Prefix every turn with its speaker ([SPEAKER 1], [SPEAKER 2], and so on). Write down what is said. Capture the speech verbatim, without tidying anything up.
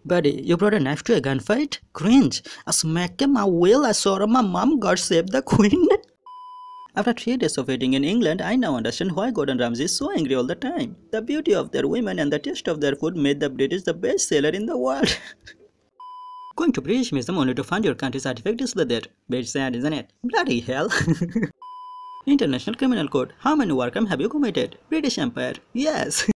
[SPEAKER 1] Buddy, you brought a knife to a gunfight? Cringe. A smack him, I will. I saw my mom. God save the queen. After three days of waiting in England, I now understand why Gordon Ramsay is so angry all the time. The beauty of their women and the taste of their food made the British the best seller in the world. Going to British Museum only to find your country's artifact displayed there. Bit sad, isn't it? Bloody hell. International Criminal Code. How many war crimes have you committed? British Empire. Yes.